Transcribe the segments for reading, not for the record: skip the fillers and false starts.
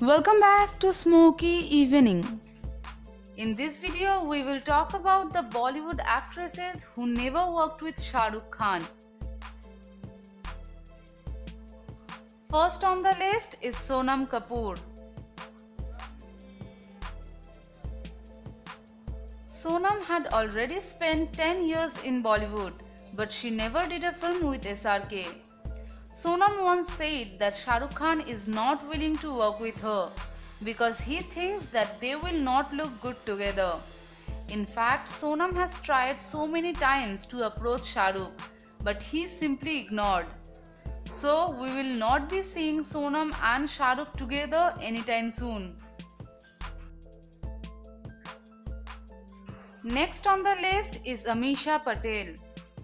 Welcome back to Smoky Evening. In this video, we will talk about the Bollywood actresses who never worked with Shah Rukh Khan. First on the list is Sonam Kapoor. Sonam had already spent 10 years in Bollywood, but she never did a film with SRK. Sonam once said that Shah Rukh Khan is not willing to work with her because he thinks that they will not look good together. In fact, Sonam has tried so many times to approach Shah Rukh, but he simply ignored. So, we will not be seeing Sonam and Shah Rukh together anytime soon. Next on the list is Amisha Patel.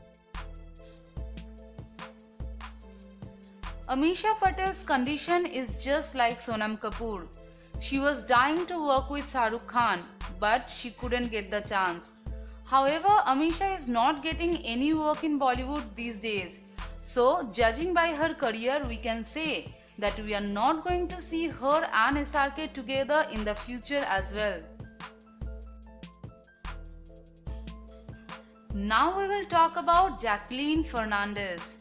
Amisha Patel's condition is just like Sonam Kapoor. She was dying to work with Shah Rukh Khan, but she couldn't get the chance. However, Amisha is not getting any work in Bollywood these days. So, judging by her career, we can say that we are not going to see her and SRK together in the future as well. Now we will talk about Jacqueline Fernandez.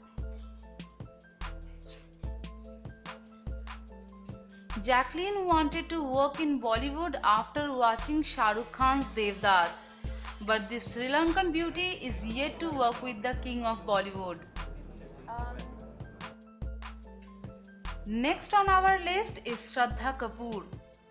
Jacqueline wanted to work in Bollywood after watching Shah Rukh Khan's Devdas, but this Sri Lankan beauty is yet to work with the king of Bollywood. Next on our list is Shraddha Kapoor.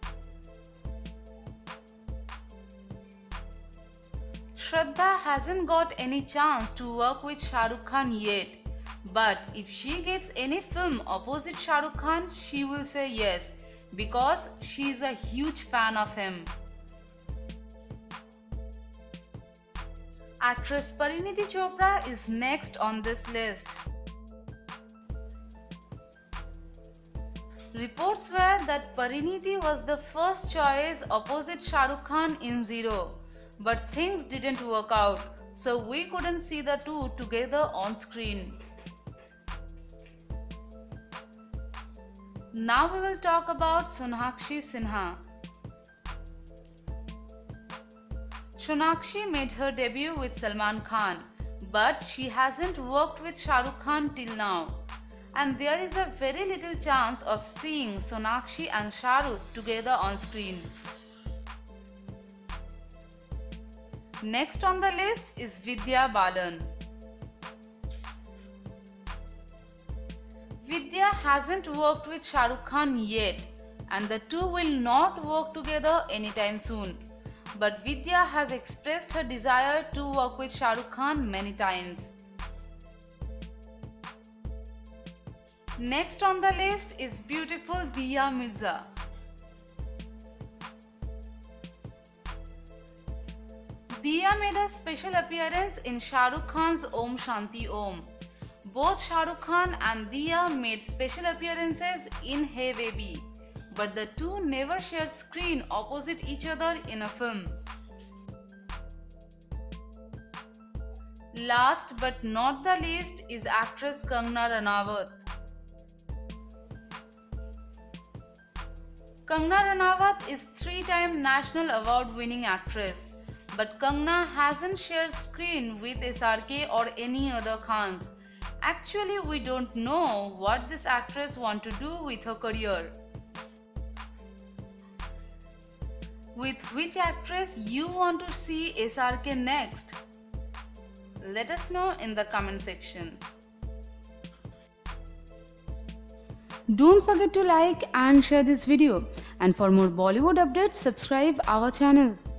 Shraddha hasn't got any chance to work with Shah Rukh Khan yet, but if she gets any film opposite Shah Rukh Khan, she will say yes because she is a huge fan of him. Actress Parineeti Chopra is next on this list. Reports were that Parineeti was the first choice opposite Shah Rukh Khan in Zero, but things didn't work out, so we couldn't see the two together on screen. Now we will talk about Sonakshi Sinha. Sonakshi made her debut with Salman Khan, but she hasn't worked with Shah Rukh Khan till now. And there is a very little chance of seeing Sonakshi and Shah Rukh together on screen. Next on the list is Vidya Balan. Vidya hasn't worked with Shah Rukh Khan yet, and the two will not work together anytime soon. But Vidya has expressed her desire to work with Shah Rukh Khan many times. Next on the list is beautiful Diya Mirza. Diya made a special appearance in Shah Rukh Khan's Om Shanti Om. Both Shah Rukh Khan and Diya made special appearances in Hey Baby, but the two never shared screen opposite each other in a film. Last but not the least is actress Kangana Ranaut. Kangana Ranaut is three-time National Award-winning actress, but Kangana hasn't shared screen with SRK or any other Khans. Actually, we don't know what this actress wants to do with her career. With which actress you want to see SRK next? Let us know in the comment section. Don't forget to like and share this video. And for more Bollywood updates, subscribe our channel.